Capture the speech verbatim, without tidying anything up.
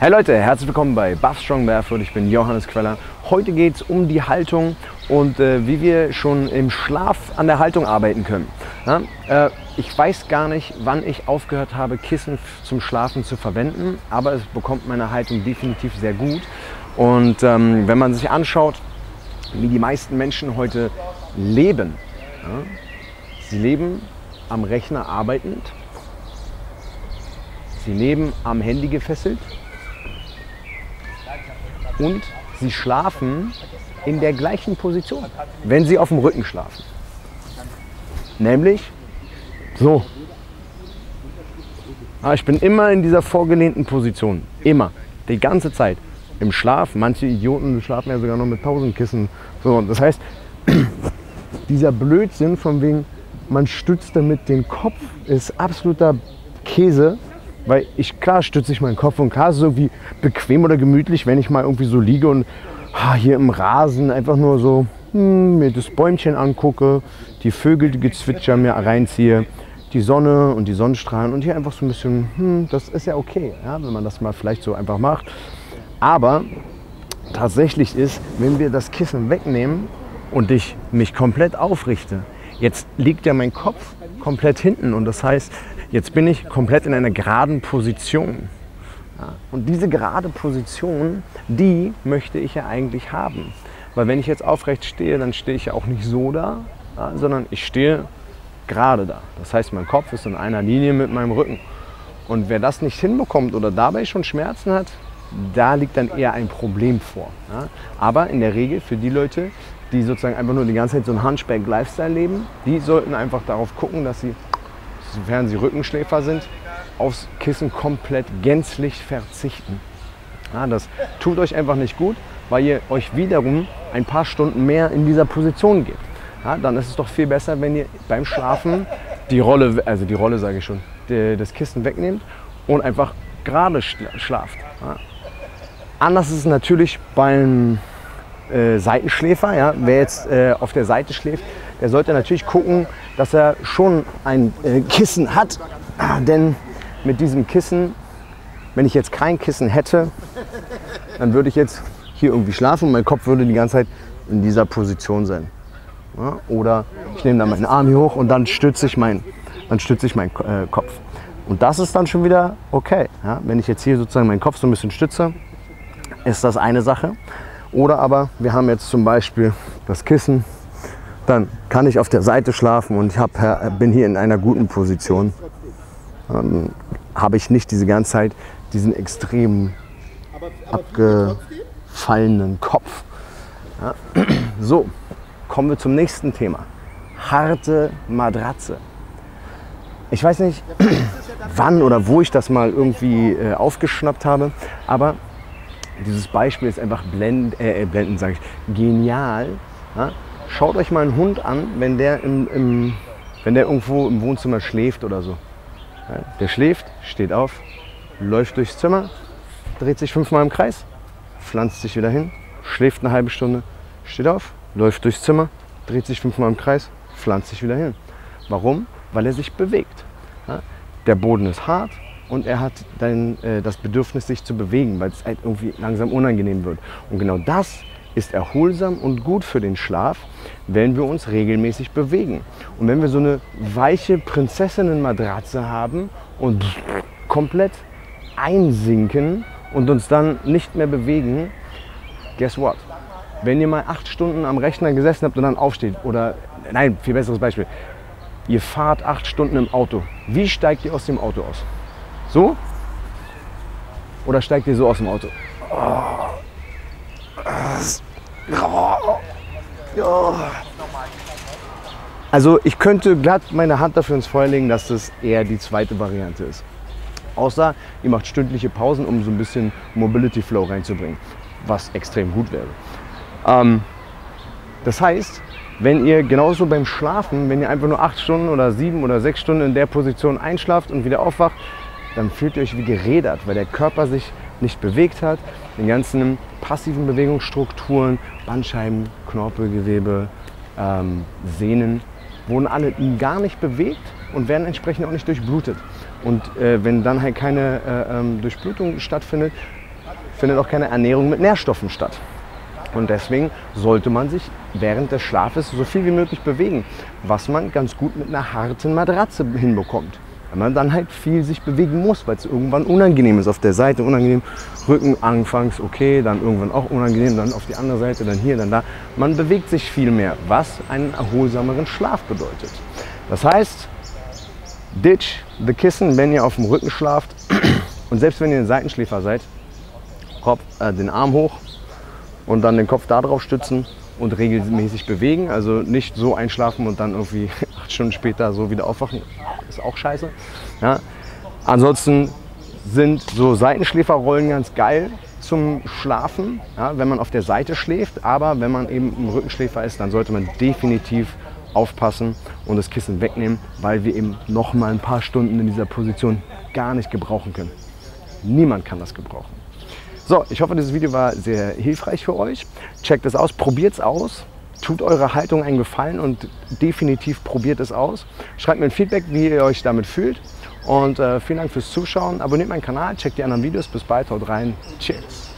Hey Leute, herzlich willkommen bei Buff Strong Barefoot. Ich bin Johannes Queller. Heute geht es um die Haltung und äh, wie wir schon im Schlaf an der Haltung arbeiten können. Ja, äh, ich weiß gar nicht, wann ich aufgehört habe, Kissen zum Schlafen zu verwenden, aber es bekommt meine Haltung definitiv sehr gut. Und ähm, wenn man sich anschaut, wie die meisten Menschen heute leben, ja, sie leben am Rechner arbeitend, sie leben am Handy gefesselt, und sie schlafen in der gleichen Position, wenn sie auf dem Rücken schlafen. Nämlich so. Ich bin immer in dieser vorgelehnten Position. Immer. Die ganze Zeit. Im Schlaf. Manche Idioten schlafen ja sogar noch mit Pausenkissen. So, das heißt, dieser Blödsinn von wegen, man stützt damit den Kopf, ist absoluter Käse. Weil ich, klar stütze ich meinen Kopf und klar ist es irgendwie bequem oder gemütlich, wenn ich mal irgendwie so liege und ha, hier im Rasen einfach nur so hm, mir das Bäumchen angucke, die Vögel, die Gezwitscher mir reinziehe, die Sonne und die Sonnenstrahlen und hier einfach so ein bisschen, hm, das ist ja okay, ja, wenn man das mal vielleicht so einfach macht. Aber tatsächlich ist, wenn wir das Kissen wegnehmen und ich mich komplett aufrichte, jetzt liegt ja mein Kopf komplett hinten und das heißt, jetzt bin ich komplett in einer geraden Position. Ja, und diese gerade Position, die möchte ich ja eigentlich haben. Weil wenn ich jetzt aufrecht stehe, dann stehe ich ja auch nicht so da, ja, sondern ich stehe gerade da. Das heißt, mein Kopf ist in einer Linie mit meinem Rücken. Und wer das nicht hinbekommt oder dabei schon Schmerzen hat, da liegt dann eher ein Problem vor. Ja. Aber in der Regel für die Leute, die sozusagen einfach nur die ganze Zeit so einen Hunchback-Lifestyle leben, die sollten einfach darauf gucken, dass sie, sofern sie Rückenschläfer sind, aufs Kissen komplett gänzlich verzichten. Ja, das tut euch einfach nicht gut, weil ihr euch wiederum ein paar Stunden mehr in dieser Position gebt. Ja, dann ist es doch viel besser, wenn ihr beim Schlafen die Rolle, also die Rolle sage ich schon, die, das Kissen wegnehmt und einfach gerade schlaft. Ja. Anders ist es natürlich beim äh, Seitenschläfer. Ja. Wer jetzt äh, auf der Seite schläft, der sollte natürlich gucken, dass er schon ein äh, Kissen hat, denn mit diesem Kissen, wenn ich jetzt kein Kissen hätte, dann würde ich jetzt hier irgendwie schlafen und mein Kopf würde die ganze Zeit in dieser Position sein. Ja, oder ich nehme dann meinen Arm hier hoch und dann stütze ich, mein, dann stütze ich meinen äh, Kopf. Und das ist dann schon wieder okay. Ja, wenn ich jetzt hier sozusagen meinen Kopf so ein bisschen stütze, ist das eine Sache. Oder aber wir haben jetzt zum Beispiel das Kissen, dann kann ich auf der Seite schlafen und ich hab, bin hier in einer guten Position. Ähm, habe ich nicht diese ganze Zeit diesen extrem abgefallenen Kopf. Ja. So, kommen wir zum nächsten Thema. Harte Matratze. Ich weiß nicht, wann oder wo ich das mal irgendwie äh, aufgeschnappt habe, aber dieses Beispiel ist einfach blend, äh, blendend, sage ich, genial. Ja. Schaut euch mal einen Hund an, wenn der, im, im, wenn der irgendwo im Wohnzimmer schläft oder so. Ja, der schläft, steht auf, läuft durchs Zimmer, dreht sich fünfmal im Kreis, pflanzt sich wieder hin, schläft eine halbe Stunde, steht auf, läuft durchs Zimmer, dreht sich fünfmal im Kreis, pflanzt sich wieder hin. Warum? Weil er sich bewegt. Ja, der Boden ist hart und er hat dann äh, das Bedürfnis, sich zu bewegen, weil es halt irgendwie langsam unangenehm wird. Und genau das ist erholsam und gut für den Schlaf, wenn wir uns regelmäßig bewegen. Und wenn wir so eine weiche Prinzessinnenmatratze haben und komplett einsinken und uns dann nicht mehr bewegen, guess what? Wenn ihr mal acht Stunden am Rechner gesessen habt und dann aufsteht, oder, nein, viel besseres Beispiel, ihr fahrt acht Stunden im Auto, wie steigt ihr aus dem Auto aus? So? Oder steigt ihr so aus dem Auto? Oh. Also ich könnte glatt meine Hand dafür ins Feuer legen, dass das eher die zweite Variante ist. Außer ihr macht stündliche Pausen, um so ein bisschen Mobility Flow reinzubringen, was extrem gut wäre. Ähm, das heißt, wenn ihr genauso beim Schlafen, wenn ihr einfach nur acht Stunden oder sieben oder sechs Stunden in der Position einschlaft und wieder aufwacht, dann fühlt ihr euch wie gerädert, weil der Körper sich nicht bewegt hat. Den ganzen passiven Bewegungsstrukturen, Bandscheiben, Knorpelgewebe, ähm, Sehnen wurden alle gar nicht bewegt und werden entsprechend auch nicht durchblutet. Und äh, wenn dann halt keine äh, ähm, Durchblutung stattfindet, findet auch keine Ernährung mit Nährstoffen statt. Und deswegen sollte man sich während des Schlafes so viel wie möglich bewegen, was man ganz gut mit einer harten Matratze hinbekommt. Wenn man dann halt viel sich bewegen muss, weil es irgendwann unangenehm ist. Auf der Seite unangenehm, Rücken anfangs okay, dann irgendwann auch unangenehm, dann auf die andere Seite, dann hier, dann da. Man bewegt sich viel mehr, was einen erholsameren Schlaf bedeutet. Das heißt, ditch the Kissen, wenn ihr auf dem Rücken schlaft und selbst wenn ihr ein Seitenschläfer seid, Kopf, äh, den Arm hoch und dann den Kopf da drauf stützen und regelmäßig bewegen. Also nicht so einschlafen und dann irgendwie acht Stunden später so wieder aufwachen. Ist auch scheiße. Ja. Ansonsten sind so Seitenschläferrollen ganz geil zum Schlafen, ja, wenn man auf der Seite schläft. Aber wenn man eben ein Rückenschläfer ist, dann sollte man definitiv aufpassen und das Kissen wegnehmen, weil wir eben noch mal ein paar Stunden in dieser Position gar nicht gebrauchen können. Niemand kann das gebrauchen. So, ich hoffe, dieses Video war sehr hilfreich für euch. Checkt es aus, probiert es aus. Tut eurer Haltung einen Gefallen und definitiv probiert es aus. Schreibt mir ein Feedback, wie ihr euch damit fühlt. Und äh, vielen Dank fürs Zuschauen. Abonniert meinen Kanal, checkt die anderen Videos. Bis bald, haut rein. Tschüss.